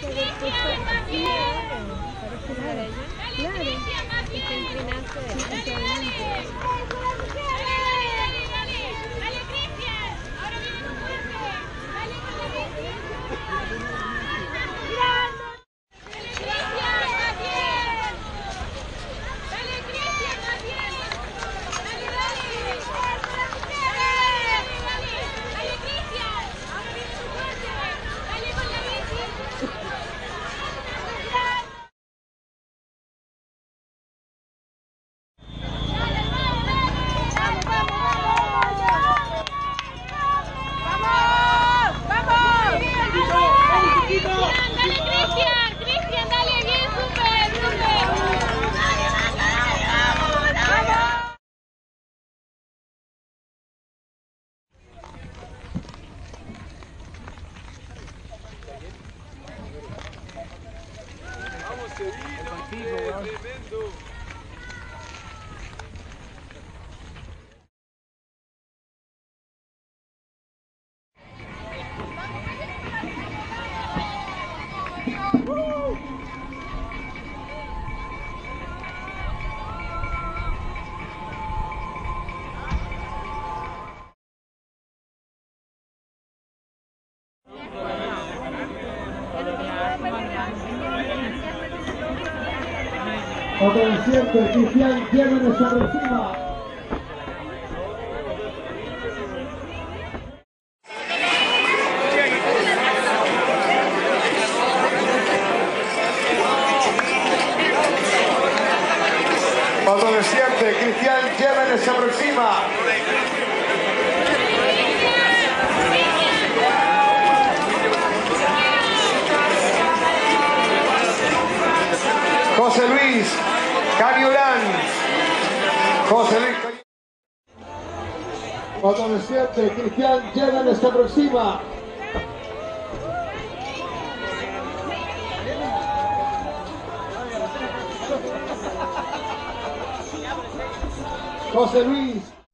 Tremendo. Otro desierto, Cristian Llévenes sobre encima. Otro desierto, Cristian Llévenes se aproxima. José Luis Caniurán. José Luis Caniurán. Otro desierto, Cristian Llévenes se aproxima. José Luis